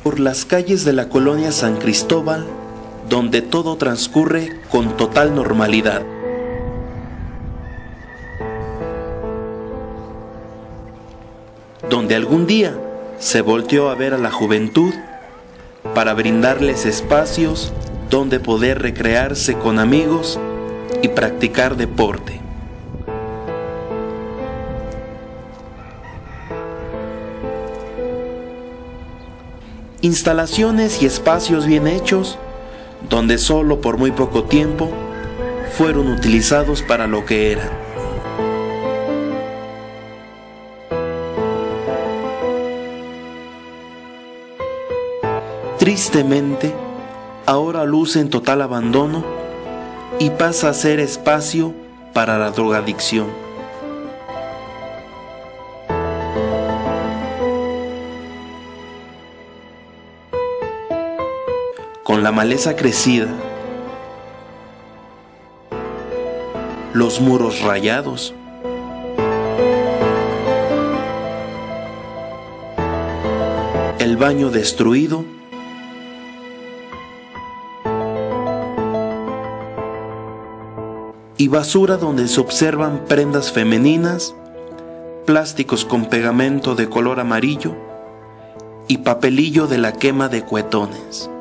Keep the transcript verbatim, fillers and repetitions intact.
Por las calles de la colonia San Cristóbal, donde todo transcurre con total normalidad. Donde algún día se volteó a ver a la juventud para brindarles espacios donde poder recrearse con amigos y practicar deporte. Instalaciones y espacios bien hechos, donde solo por muy poco tiempo fueron utilizados para lo que eran. Tristemente, ahora luce en total abandono y pasa a ser espacio para la drogadicción. Con la maleza crecida, los muros rayados, el baño destruido, y basura donde se observan prendas femeninas, plásticos con pegamento de color amarillo y papelillo de la quema de cuetones.